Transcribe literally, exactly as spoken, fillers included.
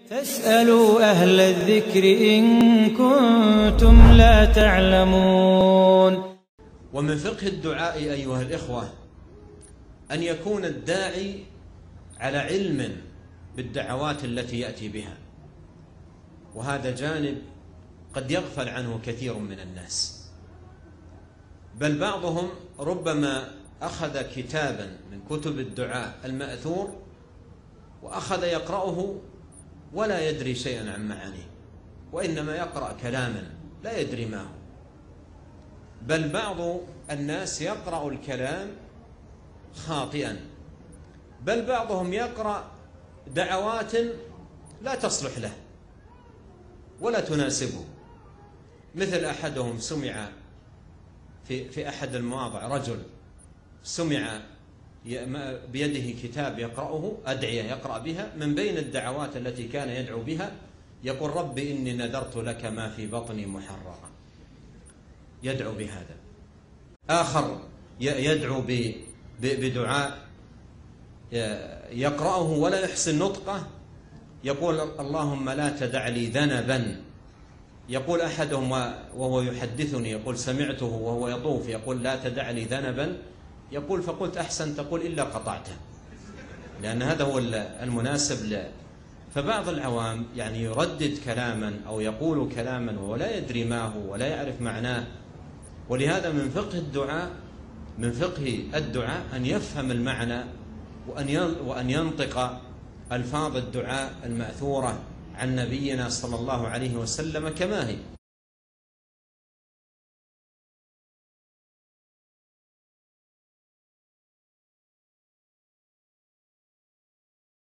فاسألوا أهل الذكر إن كنتم لا تعلمون. ومن فقه الدعاء أيها الإخوة أن يكون الداعي على علم بالدعوات التي يأتي بها، وهذا جانب قد يغفل عنه كثير من الناس، بل بعضهم ربما أخذ كتابا من كتب الدعاء المأثور وأخذ يقرأه ولا يدري شيئا عن معانيه، وإنما يقرأ كلاما لا يدري ما هو، بل بعض الناس يقرأ الكلام خاطئا، بل بعضهم يقرأ دعوات لا تصلح له ولا تناسبه. مثل أحدهم سمع في في أحد المواضع رجل سمع بيده كتاب يقرأه، أدعية يقرأ بها، من بين الدعوات التي كان يدعو بها يقول: رب إني نذرت لك ما في بطني محررا، يدعو بهذا. آخر يدعو بدعاء يقرأه ولا يحسن نطقه، يقول: اللهم لا تدع لي ذنبا. يقول أحدهم وهو يحدثني، يقول: سمعته وهو يطوف يقول: لا تدع لي ذنبا، يقول: فقلت أحسن تقول إلا قطعته، لأن هذا هو المناسب له. فبعض العوام يعني يردد كلاما أو يقول كلاما ولا يدري ما هو ولا يعرف معناه. ولهذا من فقه الدعاء من فقه الدعاء أن يفهم المعنى وأن ينطق ألفاظ الدعاء المأثورة عن نبينا صلى الله عليه وسلم كما هي.